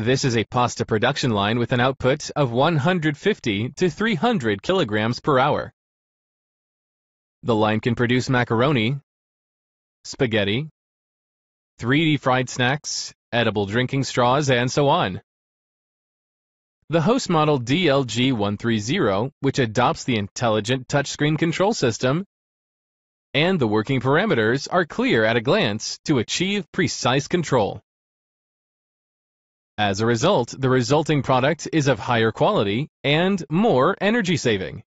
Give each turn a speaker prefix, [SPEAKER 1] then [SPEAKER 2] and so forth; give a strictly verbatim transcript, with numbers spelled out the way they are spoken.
[SPEAKER 1] This is a pasta production line with an output of one hundred fifty to three hundred kilograms per hour. The line can produce macaroni, spaghetti, three D fried snacks, edible drinking straws, and so on. The host model D L G one thirty, which adopts the intelligent touchscreen control system, and the working parameters are clear at a glance to achieve precise control. As a result, the resulting product is of higher quality and more energy saving.